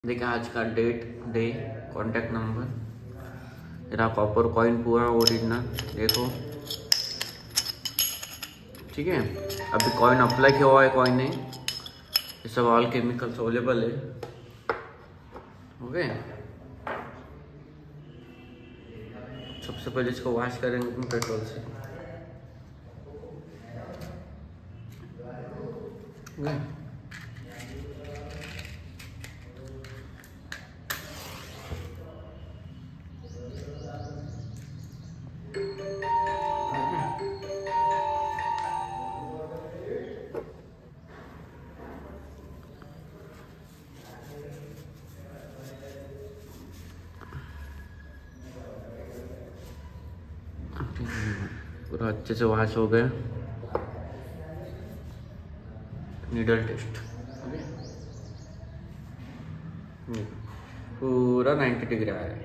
देखिए आज का डेट, डे, कॉन्टैक्ट नंबर, मेरा कॉपर कॉइन पूरा ओरिजिनल देखो, ठीक है। अभी कॉइन अप्लाई किया हुआ है, कॉइन नहीं, ये सब ऑल केमिकल्स अवेलेबल है। ओके, सबसे पहले इसको वॉश करेंगे अपने पेट्रोल से। ओके, पूरा अच्छे से वॉश हो गया। नीडल टेस्ट पूरा 90 डिग्री आया है।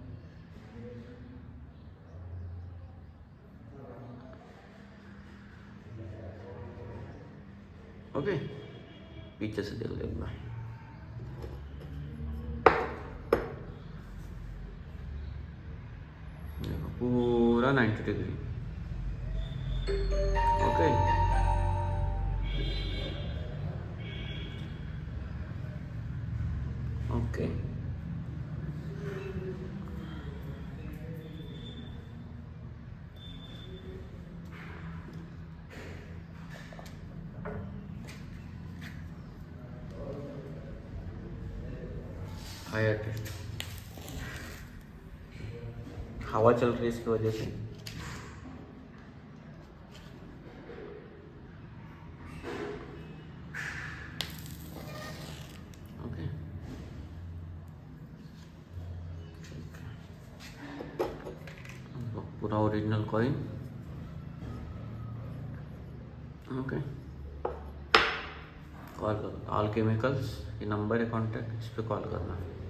ओके, पीछे से देख लो एक बार। पूरा 90 degree. Okay, okay, fire test. हवा चल रही है इसकी वजह से। ओके, पूरा ओरिजिनल कॉइन। ओके, कॉल करो ऑल केमिकल्स, ये नंबर है कॉन्टैक्ट, इस पर कॉल करना है।